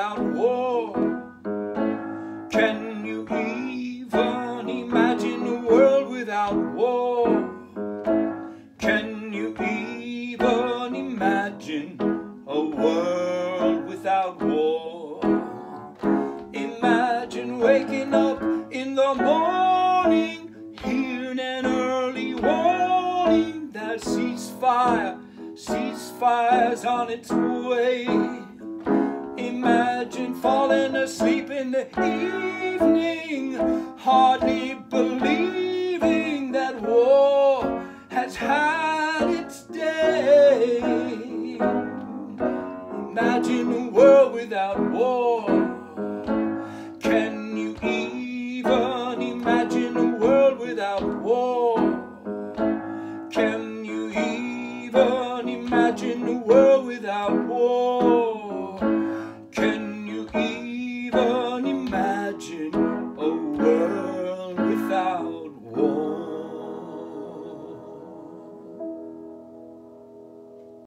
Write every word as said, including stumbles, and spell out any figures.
without war? Can you even imagine a world without war? Can you even imagine a world without war? Imagine waking up in the morning, hearing an early warning that ceasefire, ceasefire's on its way. Imagine falling asleep in the evening, hardly believing that war has had its day. Imagine a world without war. Can you even imagine a world without war? Can you even imagine a world without war?